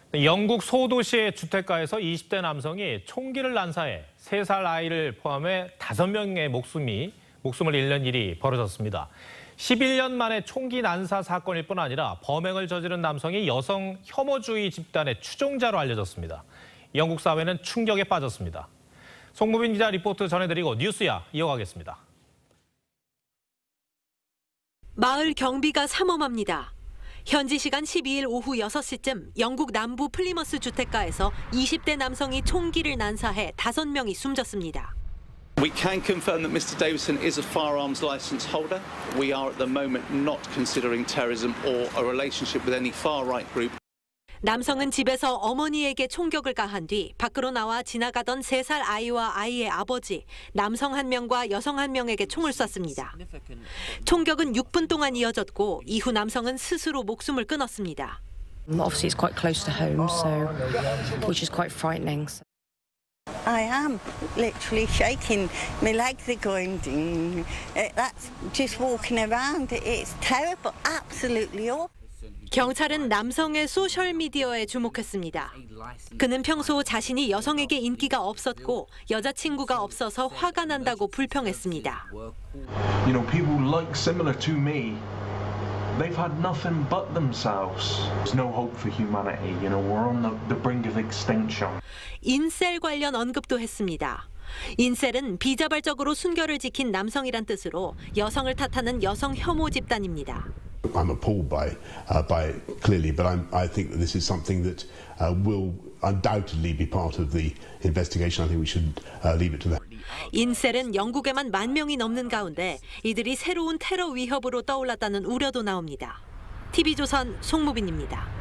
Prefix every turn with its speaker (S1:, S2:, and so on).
S1: 영국 소도시의 주택가에서 20대 남성이 총기를 난사해 3살 아이를 포함해 5명의 목숨을 잃는 일이 벌어졌습니다. 11년 만에 총기 난사 사건일 뿐 아니라 범행을 저지른 남성이 여성 혐오주의 집단의 추종자로 알려졌습니다. 영국 사회는 충격에 빠졌습니다. 송무빈 기자 리포트 전해드리고 뉴스야 이어가겠습니다.
S2: 마을 경비가 삼엄합니다. 현지 시간 12일 오후 6시쯤 영국 남부 플리머스 주택가에서 20대 남성이 총기를 난사해 5명이 숨졌습니다.
S3: We can confirm that Mr. Davison is a firearms license holder. We are at the moment not considering terrorism or a relationship with any far-right group.
S2: 남성은 집에서 어머니에게 총격을 가한 뒤 밖으로 나와 지나가던 3살 아이와 아이의 아버지, 남성 1명과 여성 1명에게 총을 쐈습니다. 총격은 6분 동안 이어졌고 이후 남성은 스스로 목숨을 끊었습니다.
S4: Obviously, it's quite close to home, so which is quite frightening.
S5: I am literally shaking. My legs are going ding. That's just walking around. It's terrible, absolutely awful.
S2: 경찰은 남성의 소셜미디어에 주목했습니다. 그는 평소 자신이 여성에게 인기가 없었고 여자친구가 없어서 화가 난다고 불평했습니다.
S6: You know, people like similar to me. They've had nothing but themselves. There's no hope for humanity. You know, we're on the brink of extinction.
S2: 인셀 관련 언급도 했습니다. 인셀은 비자발적으로 순결을 지킨 남성이란 뜻으로 여성을 탓하는 여성 혐오 집단입니다.
S7: I'm appalled by clearly, but I think that this is something that will undoubtedly be part of the investigation. I think we should leave it to them.
S2: 인셀은 영국에만 10,000명이 넘는 가운데 이들이 새로운 테러 위협으로 떠올랐다는 우려도 나옵니다. TV조선 송무빈입니다.